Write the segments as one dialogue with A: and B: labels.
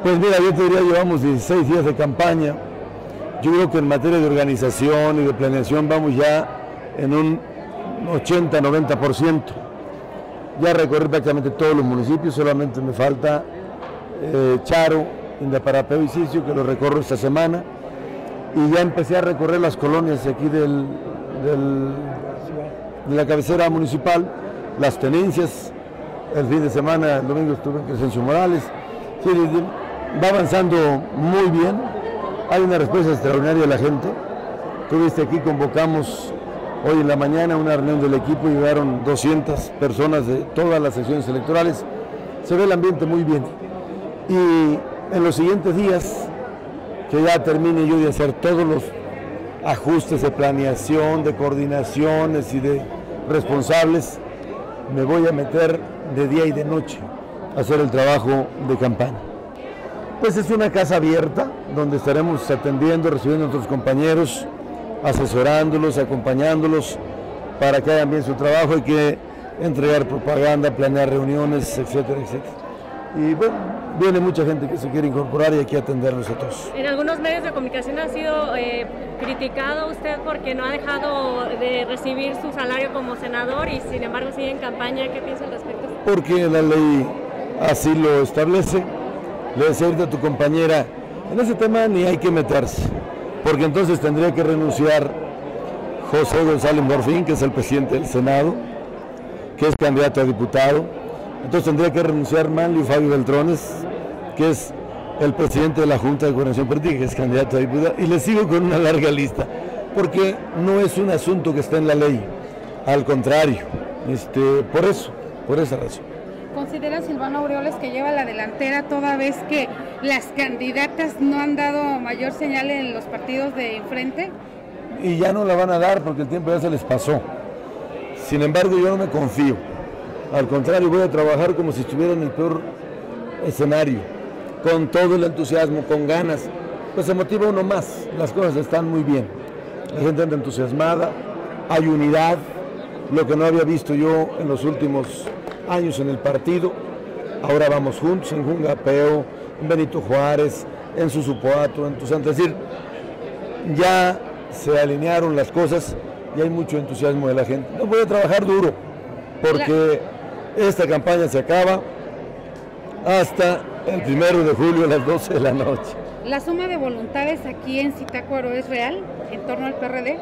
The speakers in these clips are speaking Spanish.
A: Pues mira, yo te diría, llevamos 16 días de campaña. Yo creo que en materia de organización y de planeación vamos ya en un 80-90%. Ya recorrí prácticamente todos los municipios, solamente me falta Charo, Indaparapeo y Sicio, que lo recorro esta semana. Y ya empecé a recorrer las colonias de aquí de la cabecera municipal, las tenencias. El fin de semana, el domingo estuve en Crescencio Morales. Sí, va avanzando muy bien, hay una respuesta extraordinaria de la gente. Tú viste aquí, convocamos hoy en la mañana una reunión del equipo y llegaron 200 personas de todas las secciones electorales. Se ve el ambiente muy bien. Y en los siguientes días, que ya termine yo de hacer todos los ajustes de planeación, de coordinaciones y de responsables, me voy a meter de día y de noche a hacer el trabajo de campaña. Pues es una casa abierta donde estaremos atendiendo, recibiendo a nuestros compañeros, asesorándolos, acompañándolos para que hagan bien su trabajo. Hay que entregar propaganda, planear reuniones, etcétera, etcétera. Y bueno, viene mucha gente que se quiere incorporar y hay que atenderlos a todos.
B: En algunos medios de comunicación ha sido criticado usted porque no ha dejado de recibir su salario como senador y sin embargo sigue en campaña. ¿Qué piensa al respecto?
A: Porque la ley así lo establece. Le decía ahorita a tu compañera, en ese tema ni hay que meterse, porque entonces tendría que renunciar José González Morfín, que es el presidente del Senado, que es candidato a diputado. Entonces tendría que renunciar Manlio Fabio Beltrones, que es el presidente de la Junta de Coordinación Política, que es candidato a diputado, y le sigo con una larga lista, porque no es un asunto que está en la ley, al contrario, por esa razón.
C: ¿Considera Silvano Aureoles que lleva la delantera toda vez que las candidatas no han dado mayor señal en los partidos de enfrente?
A: Y ya no la van a dar porque el tiempo ya se les pasó. Sin embargo, yo no me confío. Al contrario, voy a trabajar como si estuviera en el peor escenario, con todo el entusiasmo, con ganas. Pues se motiva uno más, las cosas están muy bien. La gente anda entusiasmada, hay unidad, lo que no había visto yo en los últimos años en el partido. Ahora vamos juntos en Jungapeo, en Benito Juárez, en Susupuato, en Tuzantla. Es decir, ya se alinearon las cosas y hay mucho entusiasmo de la gente. No voy a trabajar duro porque esta campaña se acaba hasta el 1 de julio a las 12 de la noche.
C: ¿La suma de voluntades aquí en Zitácuaro es real en torno al PRD?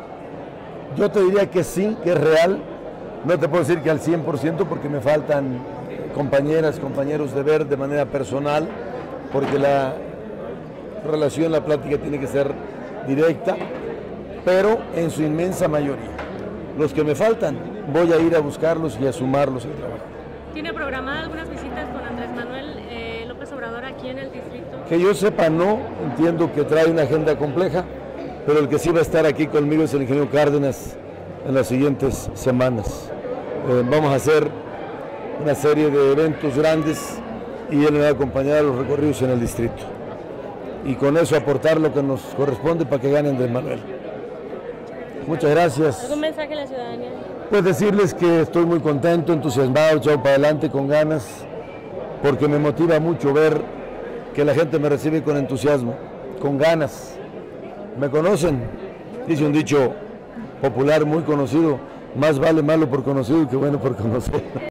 A: Yo te diría que sí, que es real. No te puedo decir que al 100% porque me faltan compañeras, compañeros de ver de manera personal, porque la relación, la plática tiene que ser directa, pero en su inmensa mayoría. Los que me faltan, voy a ir a buscarlos y a sumarlos al trabajo.
B: ¿Tiene programadas algunas visitas con Andrés Manuel López Obrador aquí en el distrito?
A: Que yo sepa, no. Entiendo que trae una agenda compleja, pero el que sí va a estar aquí conmigo es el ingeniero Cárdenas en las siguientes semanas. Vamos a hacer una serie de eventos grandes y él me va a acompañar a los recorridos en el distrito. Y con eso aportar lo que nos corresponde para que ganen Andrés Manuel. Muchas gracias.
B: ¿Algún mensaje a la ciudadanía?
A: Pues decirles que estoy muy contento, entusiasmado, echado para adelante, con ganas, porque me motiva mucho ver que la gente me recibe con entusiasmo, con ganas. ¿Me conocen? Dice un dicho popular muy conocido: más vale malo por conocido que bueno por conocer.